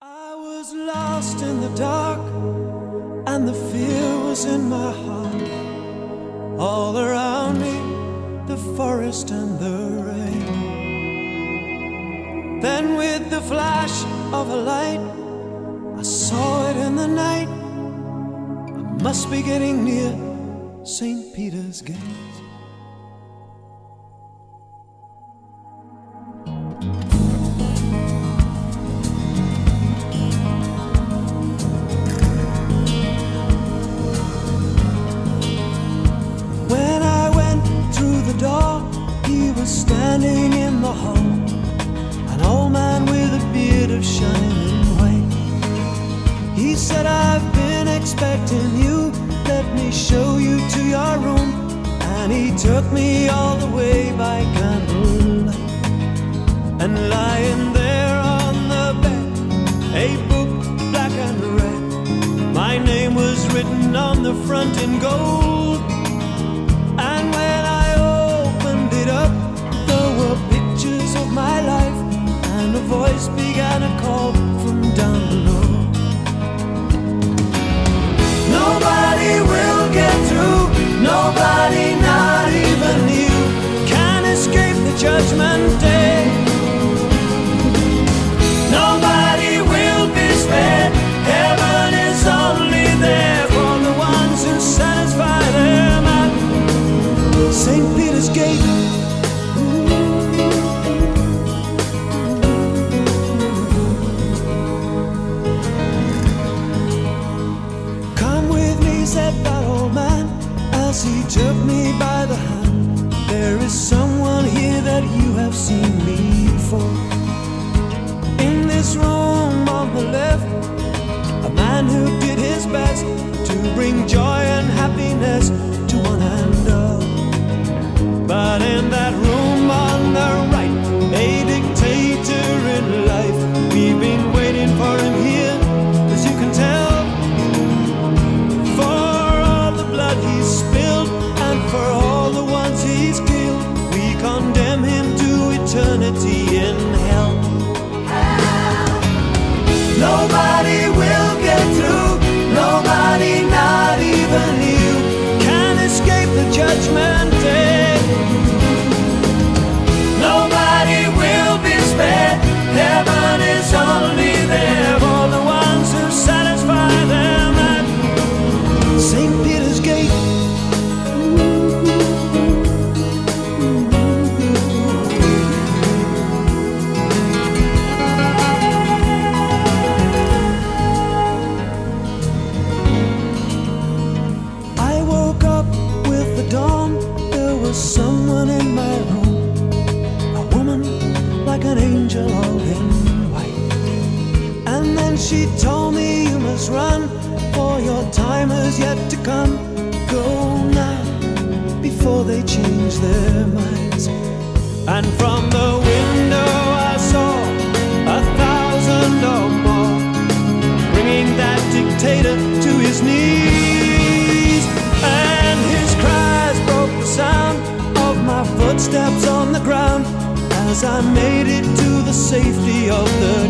I was lost in the dark, and the fear was in my heart. All around me, the forest and the rain. Then with the flash of a light, I saw it in the night. I must be getting near St. Peter's Gate. He was standing in the hall, an old man with a beard of shining white. He said, "I've been expecting you, let me show you to your room." And he took me all the way by candlelight. And lying there on the bed, a book black and red, my name was written on the front in gold. And when I opened it up, there were pictures of my life, and a voice began to call from down below. Nobody will get through, nobody, not even you, can escape the judgment day. Nobody will be spared, heaven is only there for the ones who satisfy them at St. Peter's Gate. Come with me, said that old man, as he took me by the hand. There is someone here that you have seen me before. In this room on the left, a man who did his best to bring joy and happiness to one and all. But in that room on the right, a dictator in life. We've been waiting for him here, as you can tell, for all the blood he's spilled and for all the ones he's killed. We condemn him to eternity in hell. Nobody will get through, nobody, not even you, can escape the judgment day. Nobody will be spared, heaven is only there for the ones who satisfy them at St. Peter's Gate. I woke up with the dawn, there was someone in my room, a woman like an angel all in white. And then she told me, you must run, for your time has yet to come. Go now, before they change their minds. And from the window I saw 1,000 or more, bringing that dictator to his knees. And his cries broke the sound of my footsteps on the ground, as I made it to the safety of the